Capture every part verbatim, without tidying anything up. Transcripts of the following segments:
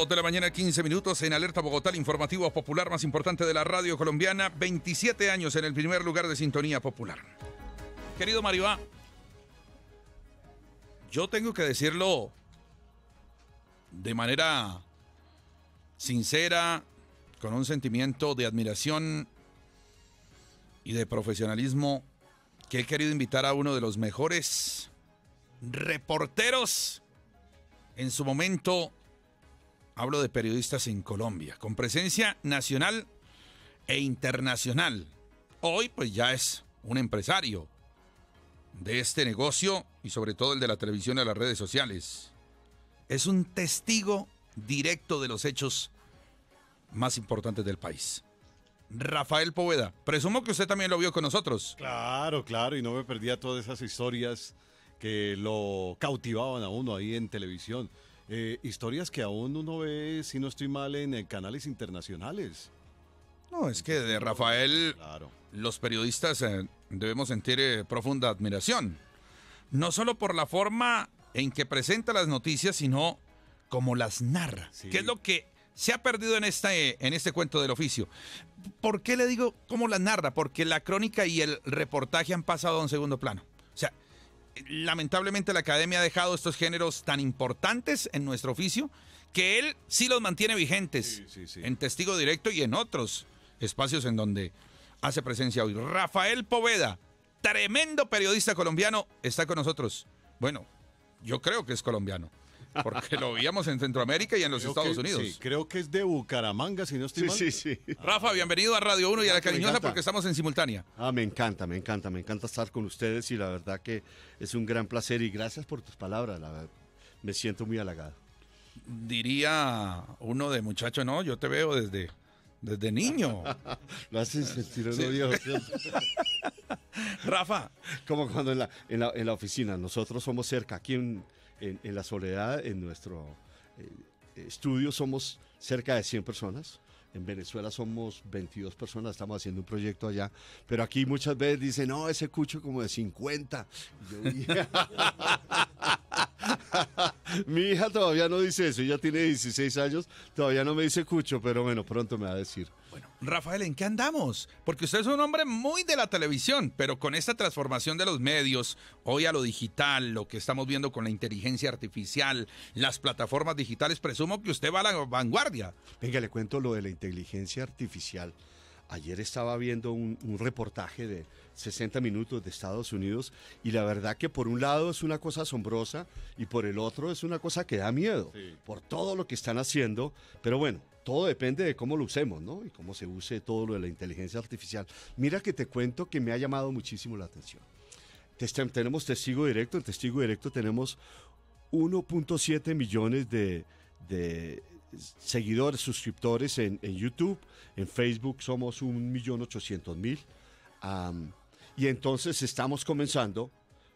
Dos de la mañana, quince minutos en Alerta Bogotá, el informativo popular más importante de la radio colombiana. veintisiete años en el primer lugar de sintonía popular. Querido Maribá, yo tengo que decirlo de manera sincera, con un sentimiento de admiración y de profesionalismo, que he querido invitar a uno de los mejores reporteros en su momento. Hablo de periodistas en Colombia, con presencia nacional e internacional. Hoy pues ya es un empresario de este negocio y sobre todo el de la televisión y las redes sociales. Es un testigo directo de los hechos más importantes del país. Rafael Poveda, presumo que usted también lo vio con nosotros. Claro, claro, y no me perdía todas esas historias que lo cautivaban a uno ahí en televisión. Eh, historias que aún uno ve, si no estoy mal, en eh, canales internacionales. No, es que de Rafael, claro, los periodistas eh, debemos sentir eh, profunda admiración. No solo por la forma en que presenta las noticias, sino como las narra. Sí. Que es lo que se ha perdido en, esta, eh, en este cuento del oficio. ¿Por qué le digo cómo las narra? Porque la crónica y el reportaje han pasado a un segundo plano. O sea, lamentablemente la academia ha dejado estos géneros tan importantes en nuestro oficio que él sí los mantiene vigentes, sí, sí, sí, en Testigo Directo y en otros espacios en donde hace presencia hoy. Rafael Poveda, tremendo periodista colombiano, está con nosotros. Bueno, yo creo que es colombiano, porque lo veíamos en Centroamérica y en los creo Estados que, Unidos. Sí, creo que es de Bucaramanga, si no estoy mal. Sí, sí, sí. Rafa, bienvenido a Radio uno y a La Cariñosa porque estamos en simultánea. Ah, me encanta, me encanta, me encanta estar con ustedes y la verdad que es un gran placer y gracias por tus palabras, la verdad, me siento muy halagado. Diría uno de muchacho, no, yo te veo desde, desde niño. Lo haces sentir uno viejo. Rafa. Como cuando en la, en, la, en la oficina, nosotros somos cerca, aquí en, en, en La Soledad, en nuestro eh, estudio somos cerca de cien personas. En Venezuela somos veintidós personas, estamos haciendo un proyecto allá, pero aquí muchas veces dicen, no, ese cucho como de cincuenta. Y yo, mi hija todavía no dice eso, ella tiene dieciséis años, todavía no me dice cucho, pero bueno, pronto me va a decir. Bueno, Rafael, ¿en qué andamos? Porque usted es un hombre muy de la televisión, pero con esta transformación de los medios, hoy a lo digital, lo que estamos viendo con la inteligencia artificial, las plataformas digitales, presumo que usted va a la vanguardia. Venga, le cuento lo de la inteligencia artificial. Ayer estaba viendo un, un reportaje de sesenta minutos de Estados Unidos y la verdad que por un lado es una cosa asombrosa y por el otro es una cosa que da miedo, sí, por todo lo que están haciendo, pero bueno, todo depende de cómo lo usemos, ¿no? Y cómo se use todo lo de la inteligencia artificial. Mira que te cuento que me ha llamado muchísimo la atención. Tenemos Testigo Directo, en Testigo Directo tenemos uno punto siete millones de, de seguidores, suscriptores en, en YouTube, en Facebook somos un millón ochocientos mil. Um, y entonces estamos comenzando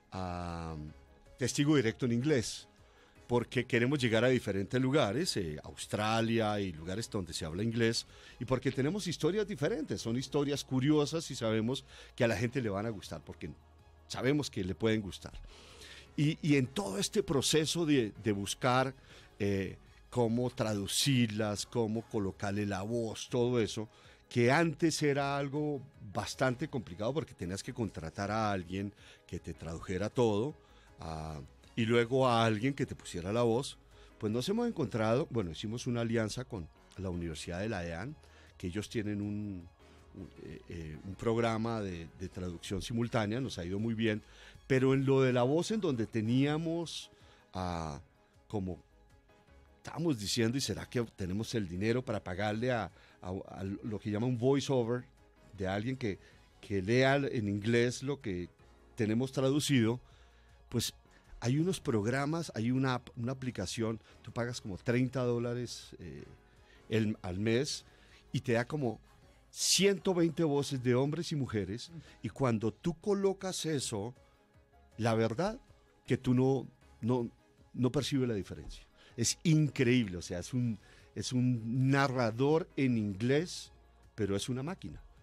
a um, Testigo Directo en inglés, porque queremos llegar a diferentes lugares, eh, Australia y lugares donde se habla inglés, y porque tenemos historias diferentes, son historias curiosas y sabemos que a la gente le van a gustar, porque sabemos que le pueden gustar. Y, y en todo este proceso de, de buscar eh, cómo traducirlas, cómo colocarle la voz, todo eso, que antes era algo bastante complicado porque tenías que contratar a alguien que te tradujera todo uh, y luego a alguien que te pusiera la voz, pues nos hemos encontrado, bueno, hicimos una alianza con la Universidad de la E A N, que ellos tienen un, un, eh, eh, un programa de, de traducción simultánea, nos ha ido muy bien, pero en lo de la voz en donde teníamos uh, como estábamos diciendo, ¿y será que tenemos el dinero para pagarle a, a, a lo que llama un voice-over de alguien que, que lea en inglés lo que tenemos traducido? Pues hay unos programas, hay una, app, una aplicación, tú pagas como treinta dólares eh, el, al mes y te da como ciento veinte voces de hombres y mujeres, y cuando tú colocas eso, la verdad que tú no, no, no percibes la diferencia. Es increíble, o sea, es un, es un narrador en inglés, pero es una máquina.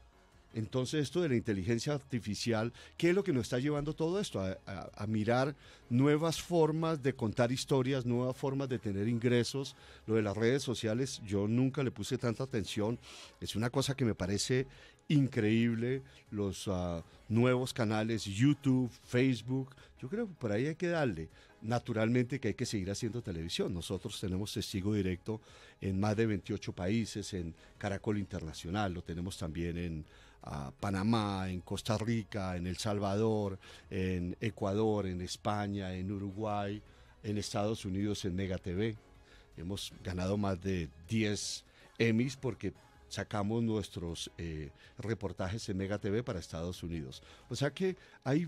Entonces esto de la inteligencia artificial, ¿qué es lo que nos está llevando todo esto? A, a, a mirar nuevas formas de contar historias, nuevas formas de tener ingresos. Lo de las redes sociales, yo nunca le puse tanta atención. Es una cosa que me parece increíble. Los uh, nuevos canales, YouTube, Facebook, yo creo que por ahí hay que darle. Naturalmente que hay que seguir haciendo televisión. Nosotros tenemos testigo directo en más de veintiocho países, en Caracol Internacional, lo tenemos también en a Panamá, en Costa Rica, en El Salvador, en Ecuador, en España, en Uruguay, en Estados Unidos, en Mega T V. Hemos ganado más de diez Emmys porque sacamos nuestros eh, reportajes en Mega T V para Estados Unidos. O sea que hay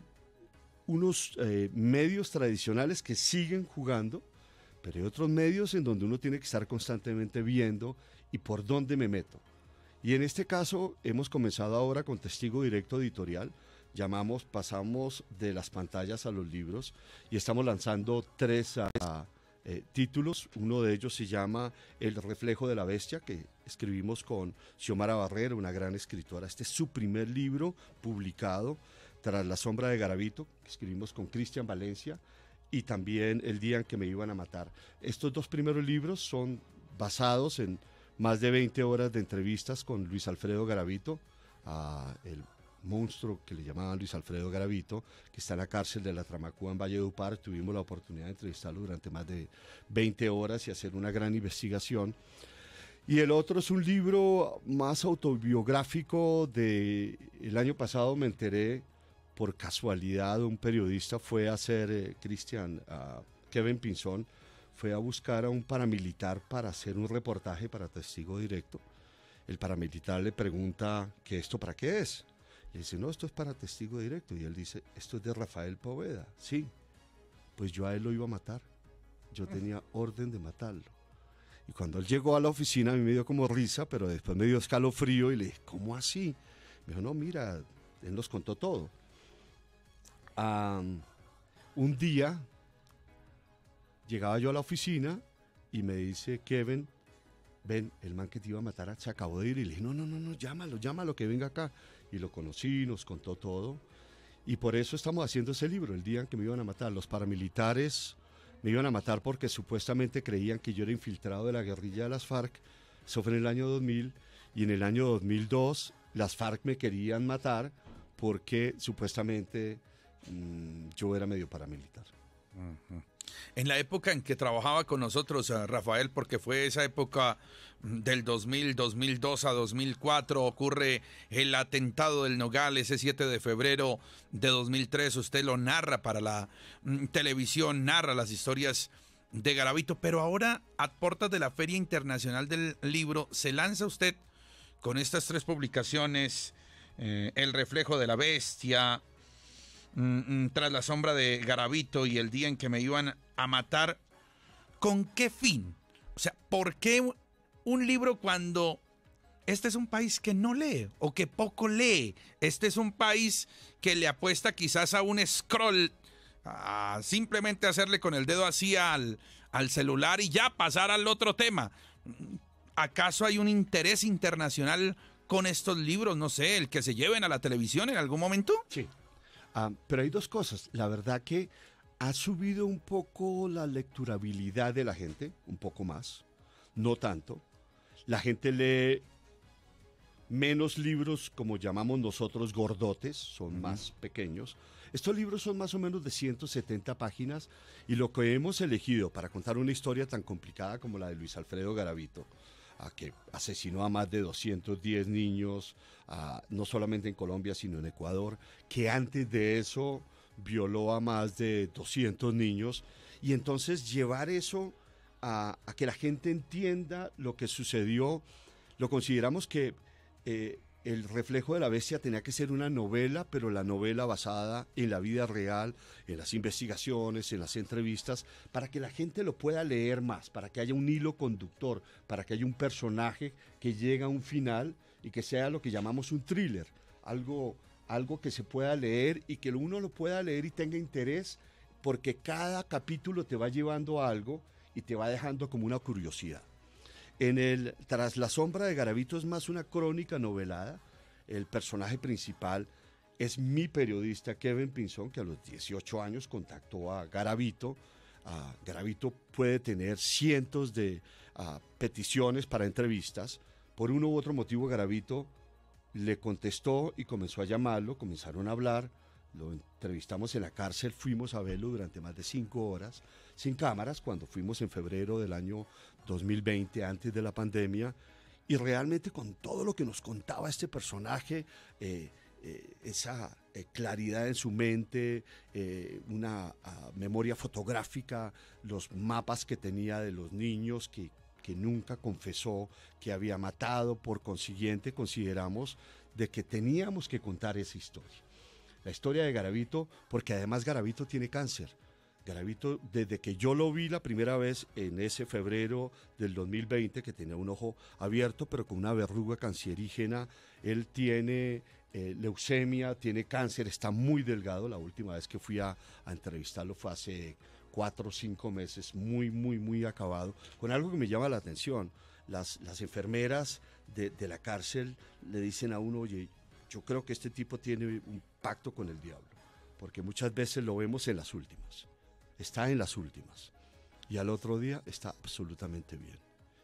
unos eh, medios tradicionales que siguen jugando, pero hay otros medios en donde uno tiene que estar constantemente viendo y por dónde me meto. Y en este caso hemos comenzado ahora con Testigo Directo Editorial. Llamamos, pasamos de las pantallas a los libros y estamos lanzando tres uh, eh, títulos. Uno de ellos se llama El Reflejo de la Bestia, que escribimos con Xiomara Barrera, una gran escritora. Este es su primer libro publicado, Tras la sombra de Garavito, que escribimos con Cristian Valencia, y también El día en que me iban a matar. Estos dos primeros libros son basados en más de veinte horas de entrevistas con Luis Alfredo Garavito, uh, el monstruo que le llamaban Luis Alfredo Garavito, que está en la cárcel de la Tramacúa en Valledupar. Tuvimos la oportunidad de entrevistarlo durante más de veinte horas y hacer una gran investigación. Y el otro es un libro más autobiográfico. De el año pasado me enteré, por casualidad, un periodista fue a hacer, eh, Cristian, uh, Kevin Pinzón, fue a buscar a un paramilitar para hacer un reportaje para Testigo Directo. El paramilitar le pregunta que esto para qué es. Y dice, no, esto es para Testigo Directo. Y él dice, esto es de Rafael Poveda. Sí, pues yo a él lo iba a matar. Yo tenía orden de matarlo. Y cuando él llegó a la oficina, a mí me dio como risa, pero después me dio escalofrío y le dije, ¿cómo así? Me dijo, no, mira, él nos contó todo. Um, un día llegaba yo a la oficina y me dice, Kevin, ven, el man que te iba a matar se acabó de ir. Y le dije, no, no, no, no, llámalo, llámalo, que venga acá. Y lo conocí, nos contó todo. Y por eso estamos haciendo ese libro, El día en que me iban a matar. Los paramilitares me iban a matar porque supuestamente creían que yo era infiltrado de la guerrilla de las FARC. Eso fue en el año dos mil. Y en el año dos mil dos las FARC me querían matar porque supuestamente mmm, yo era medio paramilitar. Uh-huh. En la época en que trabajaba con nosotros, uh, Rafael, porque fue esa época del dos mil, dos mil dos a dos mil cuatro, ocurre el atentado del Nogal, ese siete de febrero de dos mil tres, usted lo narra para la mm, televisión, narra las historias de Garavito, pero ahora, a puertas de la Feria Internacional del Libro, se lanza usted con estas tres publicaciones, eh, El Reflejo de la Bestia, Tras la sombra de Garavito y El día en que me iban a matar. ¿Con qué fin? O sea, ¿por qué un libro cuando este es un país que no lee o que poco lee? Este es un país que le apuesta quizás a un scroll, a simplemente hacerle con el dedo así al, al celular y ya pasar al otro tema. ¿Acaso hay un interés internacional con estos libros? No sé, el que se lleven a la televisión en algún momento. Sí. Uh, pero hay dos cosas. La verdad que ha subido un poco la lecturabilidad de la gente, un poco más, no tanto. La gente lee menos libros, como llamamos nosotros, gordotes, son uh-huh. más pequeños. Estos libros son más o menos de ciento setenta páginas y lo que hemos elegido para contar una historia tan complicada como la de Luis Alfredo Garavito, a que asesinó a más de doscientos diez niños, a, no solamente en Colombia, sino en Ecuador, que antes de eso violó a más de doscientos niños, y entonces llevar eso a, a que la gente entienda lo que sucedió. Lo consideramos que eh, El Reflejo de la Bestia tenía que ser una novela, pero la novela basada en la vida real, en las investigaciones, en las entrevistas, para que la gente lo pueda leer más, para que haya un hilo conductor, para que haya un personaje que llega a un final y que sea lo que llamamos un thriller, algo, algo que se pueda leer y que uno lo pueda leer y tenga interés, porque cada capítulo te va llevando a algo y te va dejando como una curiosidad. En el Tras la sombra de Garavito es más una crónica novelada. el personaje principal es mi periodista Kevin Pinzón, que a los dieciocho años contactó a Garavito. Uh, Garavito puede tener cientos de uh, peticiones para entrevistas. Por uno u otro motivo, Garavito le contestó y comenzó a llamarlo, comenzaron a hablar, lo entrevistamos en la cárcel, fuimos a verlo durante más de cinco horas, sin cámaras, cuando fuimos en febrero del año dos mil veinte, antes de la pandemia, y realmente con todo lo que nos contaba este personaje, eh, eh, esa eh, claridad en su mente, eh, una uh, memoria fotográfica, los mapas que tenía de los niños que, que nunca confesó que había matado, por consiguiente consideramos de que teníamos que contar esa historia. La historia de Garavito, porque además Garavito tiene cáncer. Garavito, desde que yo lo vi la primera vez en ese febrero del dos mil veinte, que tenía un ojo abierto, pero con una verruga cancerígena, él tiene eh, leucemia, tiene cáncer, está muy delgado. La última vez que fui a, a entrevistarlo fue hace cuatro o cinco meses, muy, muy, muy acabado, con algo que me llama la atención. Las, las enfermeras de, de la cárcel le dicen a uno, oye, yo creo que este tipo tiene un pacto con el diablo, porque muchas veces lo vemos en las últimas. Está en las últimas. Y al otro día está absolutamente bien.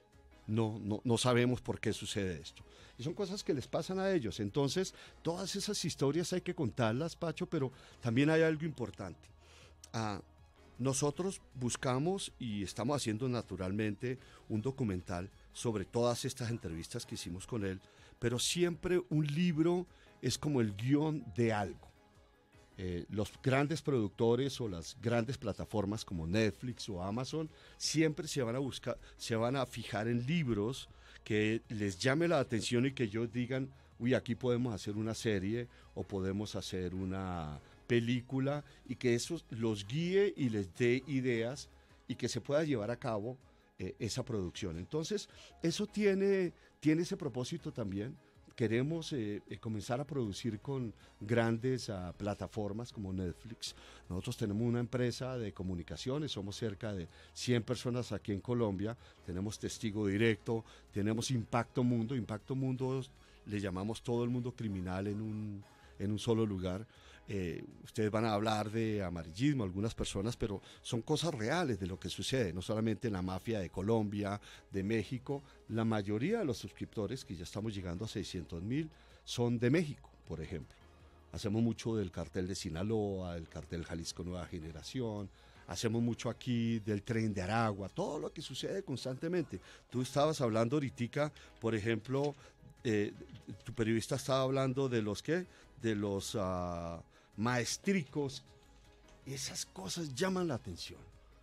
No, no, no sabemos por qué sucede esto. Y son cosas que les pasan a ellos. Entonces, todas esas historias hay que contarlas, Pacho, pero también hay algo importante. Ah, nosotros buscamos y estamos haciendo naturalmente un documental sobre todas estas entrevistas que hicimos con él, pero siempre un libro es como el guión de algo. Eh, los grandes productores o las grandes plataformas como Netflix o Amazon siempre se van a buscar, se van a fijar en libros que les llame la atención y que ellos digan, uy, aquí podemos hacer una serie o podemos hacer una película, y que eso los guíe y les dé ideas y que se pueda llevar a cabo eh, esa producción. Entonces, eso tiene, tiene ese propósito también. Queremos eh, eh, comenzar a producir con grandes uh, plataformas como Netflix. Nosotros tenemos una empresa de comunicaciones, somos cerca de cien personas aquí en Colombia, tenemos Testigo Directo, tenemos Impacto Mundo. Impacto Mundo le llamamos todo el mundo criminal en un, en un solo lugar. Eh, ustedes van a hablar de amarillismo, algunas personas, pero son cosas reales de lo que sucede, no solamente en la mafia de Colombia, de México. La mayoría de los suscriptores, que ya estamos llegando a seiscientos mil, son de México, por ejemplo. Hacemos mucho del cartel de Sinaloa, del cartel Jalisco Nueva Generación, hacemos mucho aquí del Tren de Aragua, todo lo que sucede constantemente. Tú estabas hablando ahorita, por ejemplo, eh, tu periodista estaba hablando de los, ¿qué? De los uh, maestricos. Esas cosas llaman la atención.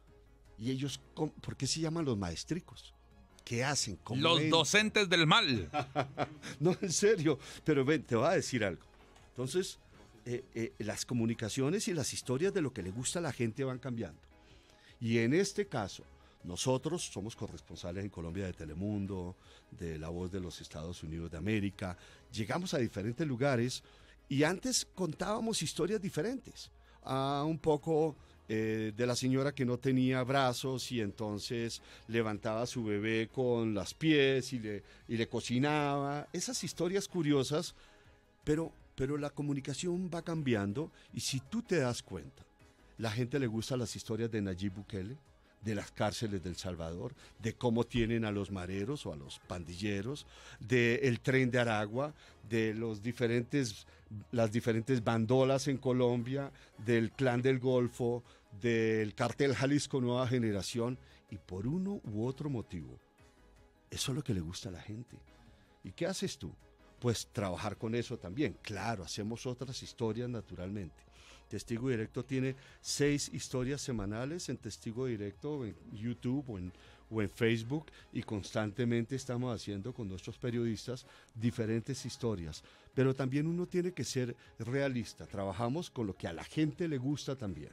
Y ellos, ¿por qué se llaman los maestricos? ¿Qué hacen? ¿Cómo los ven? Docentes del mal. No, en serio. Pero ven, te voy a decir algo. Entonces, eh, eh, las comunicaciones y las historias de lo que le gusta a la gente van cambiando. Y en este caso, nosotros somos corresponsales en Colombia de Telemundo, de La Voz de los Estados Unidos de América. Llegamos a diferentes lugares y antes contábamos historias diferentes. Ah, un poco eh, de la señora que no tenía brazos y entonces levantaba a su bebé con los pies y le, y le cocinaba. Esas historias curiosas, pero, pero la comunicación va cambiando y si tú te das cuenta, la gente le gustan las historias de Nayib Bukele, de las cárceles de El Salvador, de cómo tienen a los mareros o a los pandilleros, del Tren de Aragua, de los diferentes, las diferentes bandolas en Colombia, del Clan del Golfo, del cartel Jalisco Nueva Generación, y por uno u otro motivo, eso es lo que le gusta a la gente. ¿Y qué haces tú? Pues trabajar con eso también. Claro, hacemos otras historias naturalmente. Testigo Directo tiene seis historias semanales en Testigo Directo, en YouTube o en, o en Facebook, y constantemente estamos haciendo con nuestros periodistas diferentes historias. Pero también uno tiene que ser realista. Trabajamos con lo que a la gente le gusta también.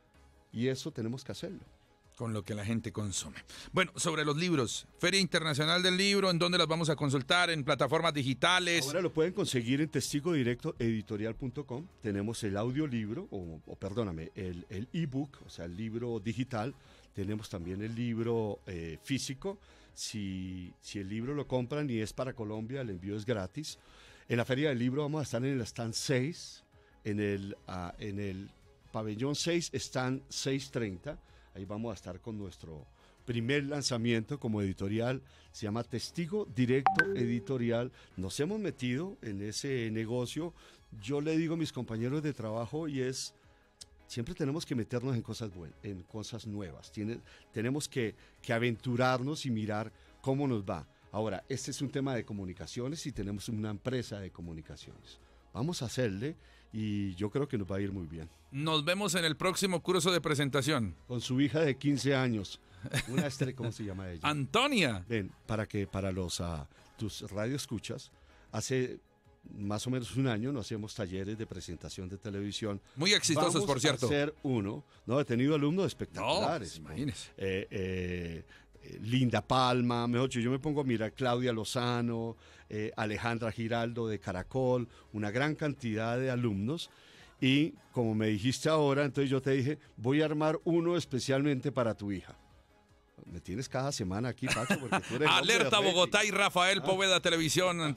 Y eso tenemos que hacerlo. Con lo que la gente consume. Bueno, sobre los libros, Feria Internacional del Libro, ¿en dónde las vamos a consultar? ¿En plataformas digitales? Ahora lo pueden conseguir en testigo directo editorial punto com. Tenemos el audiolibro, o, o perdóname, el, el ebook, o sea, el libro digital. Tenemos también el libro eh, físico. Si, si el libro lo compran y es para Colombia, el envío es gratis. En la Feria del Libro vamos a estar en el stand seis, en el, uh, en el pabellón seis, stand seiscientos treinta. Ahí vamos a estar con nuestro primer lanzamiento como editorial. Se llama Testigo Directo Editorial. Nos hemos metido en ese negocio. Yo le digo a mis compañeros de trabajo y es... Siempre tenemos que meternos en cosas buenas, en cosas nuevas. Tiene, tenemos que, que aventurarnos y mirar cómo nos va. Ahora, este es un tema de comunicaciones y tenemos una empresa de comunicaciones. Vamos a hacerle y yo creo que nos va a ir muy bien. Nos vemos en el próximo curso de presentación. Con su hija de quince años. Una estrella, ¿cómo se llama ella? Antonia. Ven, para que para los uh, tus radioescuchas, hace más o menos un año nos hacemos talleres de presentación de televisión. Muy exitosos, Vamos por cierto. a hacer uno. No, he tenido alumnos espectaculares. No, imagínese. Eh, eh, eh, Linda Palma, mejor dicho, yo me pongo a mirar Claudia Lozano, eh, Alejandra Giraldo de Caracol, una gran cantidad de alumnos. Y como me dijiste ahora, entonces yo te dije, voy a armar uno especialmente para tu hija. Me tienes cada semana aquí, Pacho, porque tú eres Alerta Bogotá y Rafael Poveda Televisión.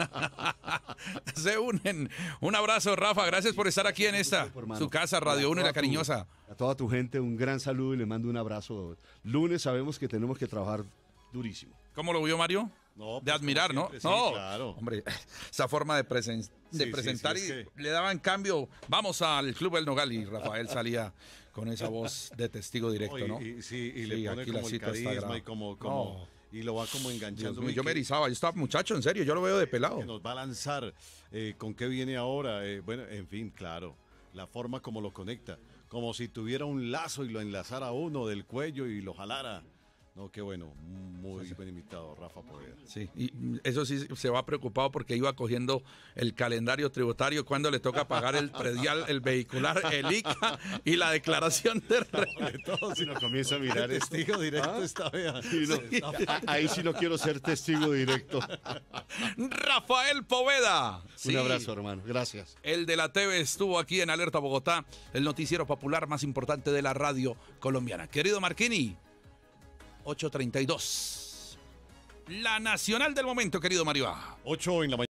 Se unen. Un abrazo, Rafa. Gracias por estar aquí en esta, su casa, Radio uno y La Cariñosa. A toda tu gente, un gran saludo y le mando un abrazo. Lunes sabemos que tenemos que trabajar durísimo. ¿Cómo lo vio, Mario? No, pues, de admirar, ¿no? siempre, sí, no, claro. Hombre, esa forma de, presen de sí, presentar sí, sí, y es que... le daba en cambio, vamos al Club El Nogal y Rafael salía con esa voz de testigo directo, ¿no? Y, y, sí, y Sí, le pone aquí como la el cita está carisma grave. y como, como No. y lo va como enganchando. Mío, y yo me que- erizaba, yo estaba muchacho, en serio, yo lo veo de pelado. que nos va a lanzar, eh, con qué viene ahora, eh, bueno, en fin, claro, la forma como lo conecta, como si tuviera un lazo y lo enlazara a uno del cuello y lo jalara. No, qué bueno, muy Sí, sí. buen invitado, Rafa Poveda. Sí, y eso sí se va preocupado porque iba cogiendo el calendario tributario cuando le toca pagar el predial, el vehicular, el I C A y la declaración de renta. De todo, Si nos comienza a mirar esto. testigo directo ¿Ah? esta vez. Sí, no, a- ahí sí no quiero ser testigo directo. Rafael Poveda. Sí. Un abrazo, hermano. Gracias. El de la T V estuvo aquí en Alerta Bogotá, el noticiero popular más importante de la radio colombiana. Querido Marquini, ocho treinta y dos. La nacional del momento, querido Mario. ocho en la mañana.